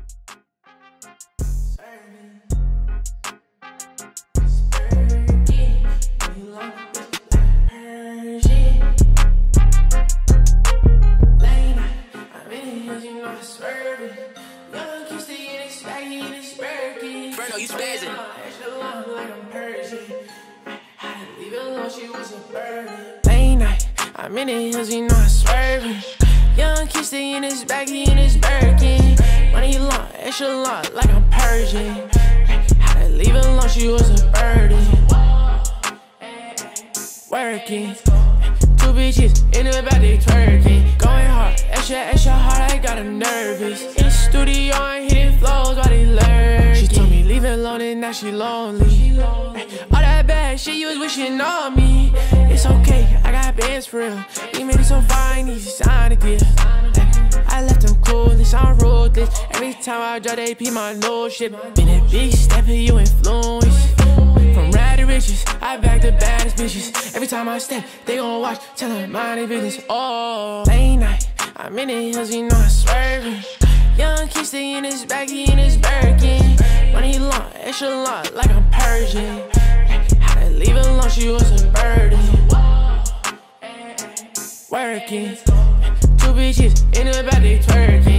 You spazzing. Like I'm Persian. Had to leave it alone, she was a burden. Late night, I'm in the hills, you know I'm swerving. Young kid stay in his bag, he in his Birkin. Money long, extra long, like I'm Persian. Had to leave it alone, she was a burden. Working. Two bitches in the back, they twerking. Going hard, extra hard, I got them nervous. In the studio, I'm hitting flows while they learn. She told me leave it alone and now she lonely. All that bad shit you was wishing on me. It's okay, I got bands for real. You made it so fine, you signed a deal. I left them clueless, I'm ruthless. Every time I drop they peep my nose shit. Been a big step in you influence. From rad to riches, I back the baddest bitches. Every time I step, they gon' watch, tell them mind their business. Oh, late night, I'm in the hills, you know I'm swerving. Young kid stay in his bag, he in his Birkin. Money long, extra long, like I'm Persian. Had to leave it alone, she was a burden. Working. Two bitches in the back, they twerking.